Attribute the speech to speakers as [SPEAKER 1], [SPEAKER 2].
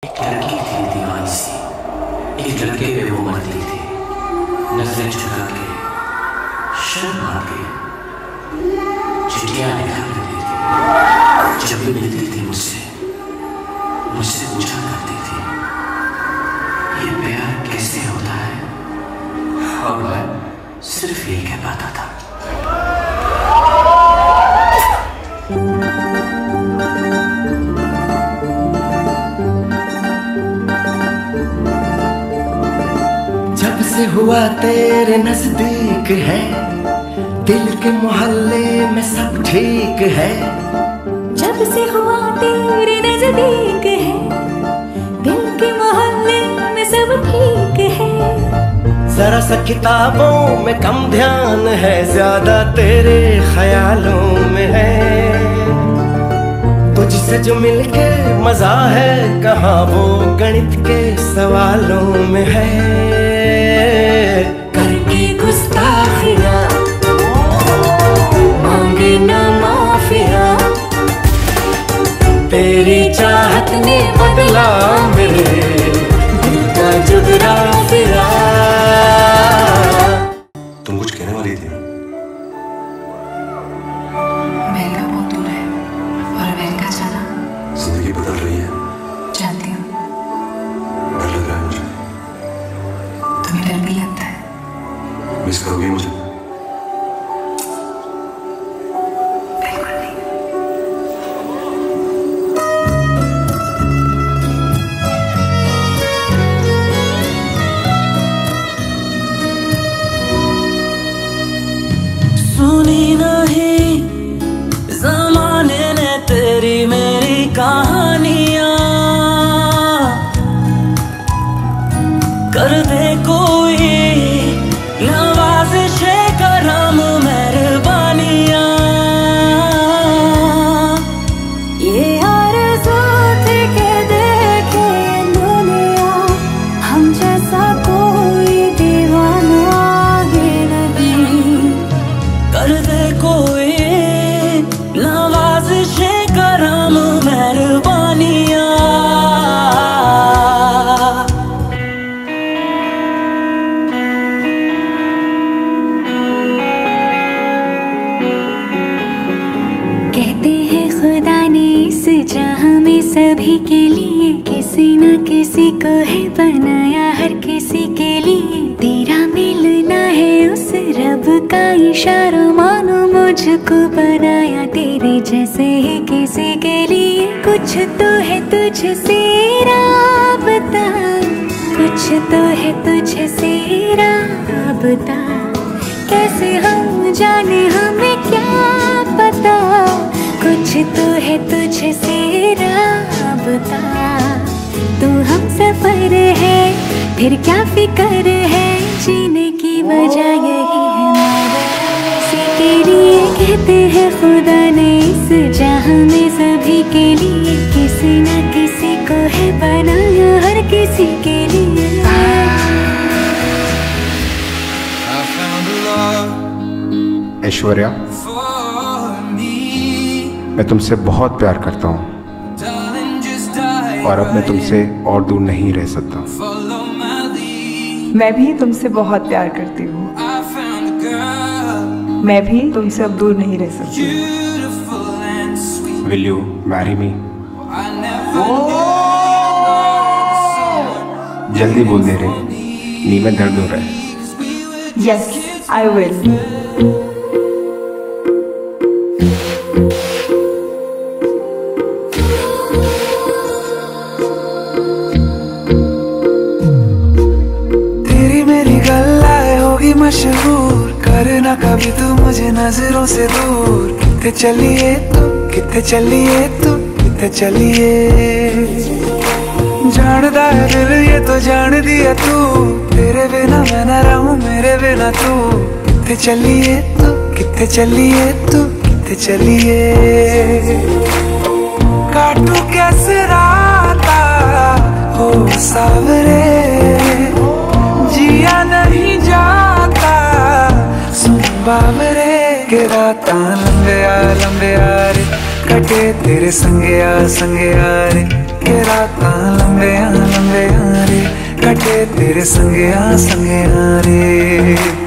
[SPEAKER 1] एक लड़की थी दीवानी सी, एक लड़के पे वो मरती थी, नजरें झुका के, शर्मा के, चिट्ठियां लिखा करती थी। जब भी मिलती थी मुझसे पूछा करती थी, ये प्यार कैसे होता है? और मैं सिर्फ यही कह पाता था।
[SPEAKER 2] जब से हुआ तेरे नजदीक है, दिल के मोहल्ले में सब ठीक है।
[SPEAKER 3] जब से हुआ तेरे नजदीक है, दिल के मोहल्ले में सब ठीक है।
[SPEAKER 2] जरा सा किताबों में कम ध्यान है, ज्यादा तेरे ख्यालों में है। तुझसे जो मिलके मजा है, कहाँ वो गणित के सवालों में है। करके गुस्ताखियां मांगे ना माफिया, तेरी चाहत ने बदला मेरे दिल का जुगराफिया।
[SPEAKER 4] तुम कुछ कहने वाली थी?
[SPEAKER 3] अमेरिका बहुत दूर है और अमेरिका जाना।
[SPEAKER 4] जिंदगी बदल रही है,
[SPEAKER 3] जानती हूँ।
[SPEAKER 4] डर लग रहा है मुझे।
[SPEAKER 3] तुम्हें डर भी लगता है?
[SPEAKER 4] मिस करोगी मुझे?
[SPEAKER 3] बिल्कुल नहीं।
[SPEAKER 2] सुनी नहीं ज़माने ने तेरी मेरी कहानियां, कर दे कोई नवाज़िश करम मेहरबानियां।
[SPEAKER 3] ये आरज़ू थी के देखे दुनिया, हम जैसा कोई दीवाना आगे नहीं।
[SPEAKER 2] कर दे कोई नवाज़िश करम मेहरबानियां।
[SPEAKER 3] कहते हैं खुदा ने इस जहां में सभी के लिए किसी न किसी को है बनाया, हर किसी के लिए तेरा मिलना है उस रब का इशारा। मानो मुझको बनाया तेरे जैसे ही किसी के लिए। कुछ तो है तुझसे राबता, कुछ तो है तुझसे राबता। कैसे हम जाने हमें क्या पता, कुछ तो है तुझसे राबता। तू हम सफर है, फिर क्या फिक्र है, जीने की वजह यही है मेरे किसी के लिए। कहते हैं खुदा ने इस जहां में सभी के लिए किसी न किसी को है बनाया, हर किसी के लिए।
[SPEAKER 5] ऐश्वर्या, मैं तुमसे बहुत प्यार करता हूँ और अब मैं तुमसे और दूर नहीं रह सकता।
[SPEAKER 6] मैं भी तुमसे बहुत प्यार करती हूँ, मैं भी तुमसे अब दूर नहीं रह सकती।
[SPEAKER 5] Will you marry me? जल्दी बोल दे रे, नी में दर्द हो रहा है।
[SPEAKER 6] Yes, I will.
[SPEAKER 7] मशहूर करना कभी तू मुझे नजरों से दूर। कितने चलिए तू, कितने चलिए तू, कितने चलिए। जानदा है दिल ये तो जान दिया तू, तेरे बिना मैं न रहूं मेरे बिना तू। कितने चलिए तू, कितने चलिए तू, कितने चलिए। काटू कैसे राता हो सावरे, जिया नहीं जाता सुन बाबरे। के रात लंबे यार कटे तेरे संगे यार के रात लंबे कटे तेरे संगे आ रे।